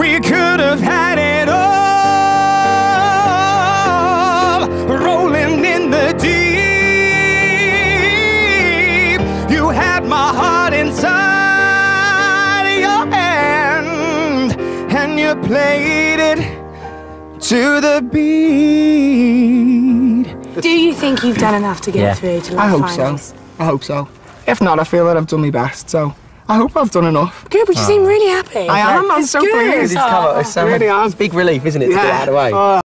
We could have had it all, rolling in the deep. You had my heart inside your hand, and you played it to the beat. Do you think you've done enough to get through to I the hope finals? so. I hope so. If not, I feel that I've done my best, so I hope I've done enough. Good, but you seem really happy. I am, I'm so pleased. It's big relief, isn't it, to get it out of the way?